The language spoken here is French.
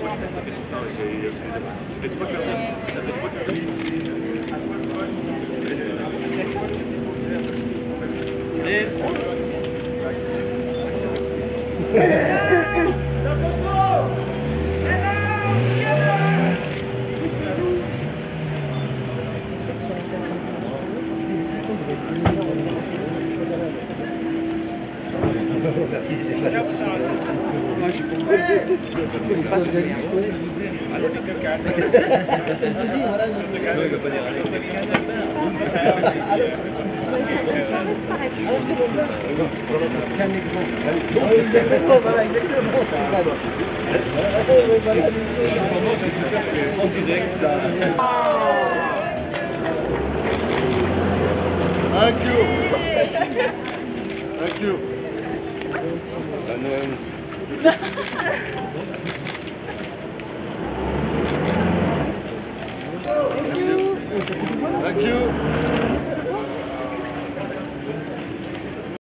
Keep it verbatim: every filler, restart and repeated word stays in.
Ça fait tout le temps, j'ai... Ça fait trois quarts d'heure. Ça fait trois quarts d'heure. Merci, c'est pas merci. Moi, je comprends. Je ne pas se dire. Voilà, exactement. En direct, ça... Thank you. Thank you.